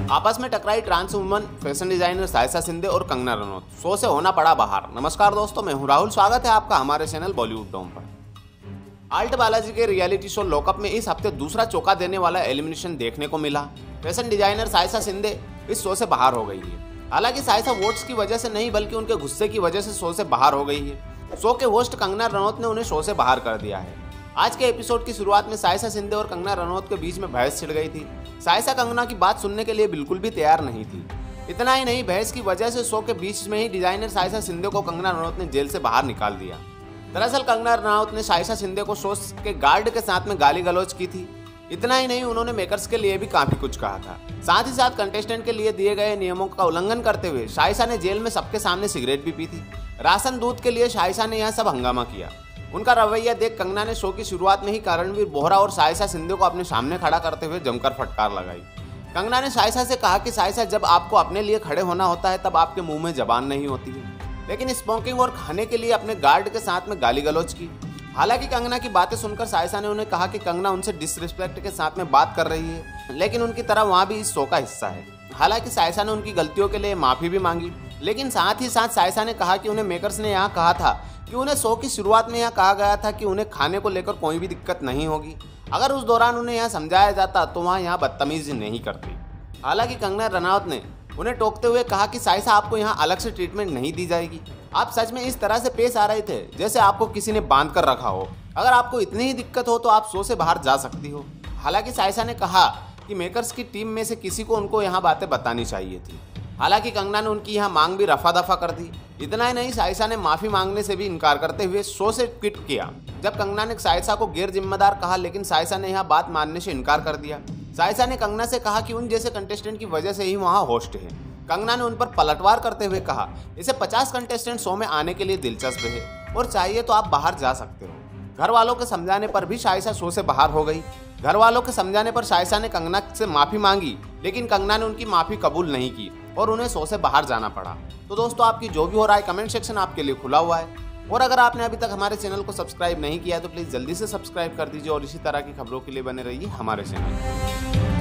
आपस में टकराई trans woman fashion designer Saisha Shinde और कंगना रनौत, शो से होना पड़ा बाहर। नमस्कार दोस्तों, मैं हूं राहुल। स्वागत है आपका हमारे चैनल बॉलीवुड डॉम पर। आल्ट बालाजी के रियलिटी शो लॉकअप में इस हफ्ते दूसरा चौका देने वाला एलिमिनेशन देखने को मिला। फैशन डिजाइनर सायशा शिंदे इस शो से बाहर हो गई है। हालांकि सायशा वोट्स की वजह से नहीं बल्कि उनके गुस्से की वजह से शो से बाहर हो गई है। शो के होस्ट कंगना रनौत ने उन्हें शो से बाहर कर दिया है। आज के एपिसोड की शुरुआत में सायशा शिंदे और कंगना रनौत के बीच में बहस छिड़ गई थी। सायशा कंगना की बात सुनने के लिए बिल्कुल भी तैयार नहीं थी। इतना ही नहीं, बहस की वजह से शो के बीच में ही डिजाइनर सायशा शिंदे को कंगना रनौत ने जेल से बाहर निकाल दिया। दरअसल कंगना रनौत ने सायशा शिंदे को शो के गार्ड के साथ में गाली गलौज की थी। इतना ही नहीं, उन्होंने मेकर्स के लिए भी काफी कुछ कहा था। साथ ही साथ कंटेस्टेंट के लिए दिए गए नियमों का उल्लंघन करते हुए सायशा ने जेल में सबके सामने सिगरेट भी पी थी। राशन दूध के लिए सायशा ने यह सब हंगामा किया। उनका रवैया देख कंगना ने शो की शुरुआत में ही करणवीर बोहरा और सायशा शिंदे को अपने सामने खड़ा करते हुए जमकर फटकार लगाई। कंगना ने सायशा से कहा कि सायशा, जब आपको अपने लिए खड़े होना होता है तब आपके मुंह में जबान नहीं होती है। लेकिन स्मोकिंग और खाने के लिए अपने गार्ड के साथ में गाली गलौज की। हालांकि कंगना की बातें सुनकर सायशा ने उन्हें कहा कि कंगना उनसे डिसरिस्पेक्ट के साथ में बात कर रही है, लेकिन उनकी तरह वहाँ भी इस शो का हिस्सा है। हालांकि सायशा ने उनकी गलतियों के लिए माफी भी मांगी, लेकिन साथ ही साथ सायशा ने कहा कि उन्हें मेकर्स ने यहाँ कहा था कि उन्हें शो की शुरुआत में यह कहा गया था कि उन्हें खाने को लेकर कोई भी दिक्कत नहीं होगी। अगर उस दौरान उन्हें यह समझाया जाता तो वहाँ यहाँ बदतमीजी नहीं करती। हालांकि कंगना रनौत ने उन्हें टोकते हुए कहा कि सायशा, आपको यहाँ अलग से ट्रीटमेंट नहीं दी जाएगी। आप सच में इस तरह से पेश आ रहे थे जैसे आपको किसी ने बांध कर रखा हो। अगर आपको इतनी ही दिक्कत हो तो आप शो से बाहर जा सकती हो। हालांकि सायशा ने कहा कि मेकर्स की टीम में से किसी को उनको यहाँ बातें बतानी चाहिए थी। हालांकि कंगना ने उनकी यहाँ मांग भी रफा दफा कर दी। इतना ही नहीं, सायशा ने माफी मांगने से भी इनकार करते हुए शो से क्विट किया। जब कंगना ने सायशा को गैर जिम्मेदार कहा, लेकिन सायशा ने यह बात मानने से इनकार कर दिया। सायशा ने कंगना से कहा कि उन जैसे कंटेस्टेंट की वजह से ही वहाँ होस्ट है। कंगना ने उन पर पलटवार करते हुए कहा, इसे 50 कंटेस्टेंट शो में आने के लिए दिलचस्प है और चाहिए तो आप बाहर जा सकते हो। घर वालों के समझाने पर भी सायशा शो से बाहर हो गई। घर वालों के समझाने पर सायशा ने कंगना से माफी मांगी, लेकिन कंगना ने उनकी माफी कबूल नहीं की और उन्हें शो से बाहर जाना पड़ा। तो दोस्तों, आपकी जो भी हो रहा है कमेंट सेक्शन आपके लिए खुला हुआ है। और अगर आपने अभी तक हमारे चैनल को सब्सक्राइब नहीं किया तो प्लीज़ जल्दी से सब्सक्राइब कर दीजिए और इसी तरह की खबरों के लिए बने रहिए हमारे चैनल।